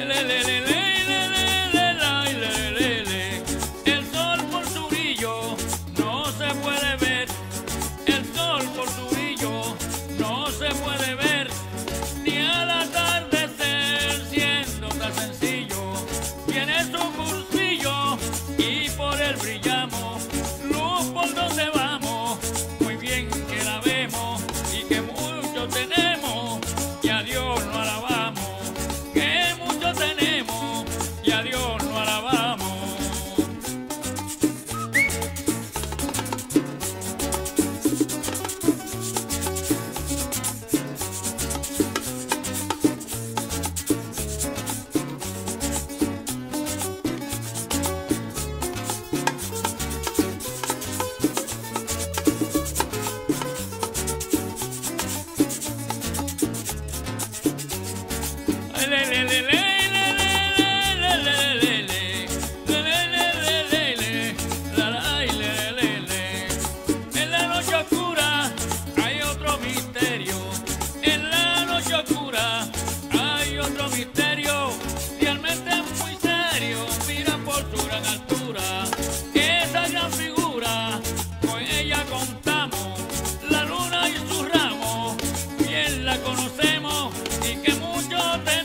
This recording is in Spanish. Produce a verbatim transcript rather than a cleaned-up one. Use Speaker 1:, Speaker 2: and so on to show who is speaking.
Speaker 1: El sol por su brillo no se puede ver, el sol por su brillo no se puede ver, ni al atardecer siendo tan sencillo, tiene su cursillo y por él brillamos, luz por donde vamos, muy bien que la vemos y que mucho tenemos y a Dios lo alabamos, que mucho tenemos y a Dios lo alabamos. Le, le, le, le. En la noche oscura hay otro misterio, en la noche oscura hay otro misterio, realmente es muy serio, mira por su gran altura, esa gran figura, con ella contamos, la luna y sus ramos, bien la conocemos y que mucho tenemos.